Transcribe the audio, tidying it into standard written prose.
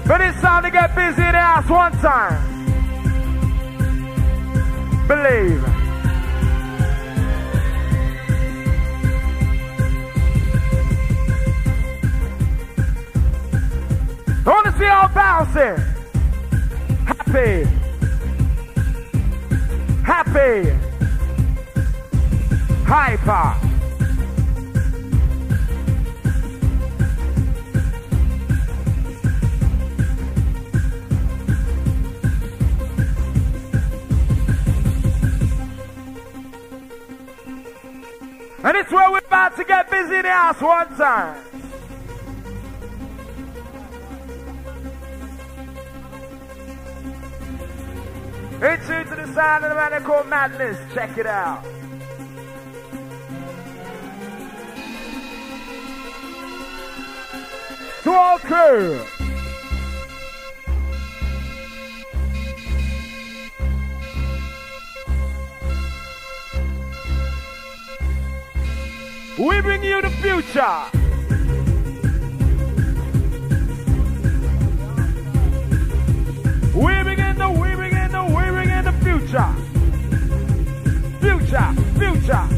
But it's time to get busy in the house one time. Believe. I want to see y'all bouncing. Happy. Happy. Hyper. And it's where we're about to get busy in the house one time. In tune to the sound of the man called Madness. Check it out. To all crew. We bring you the future. We bring in the future. Future, future.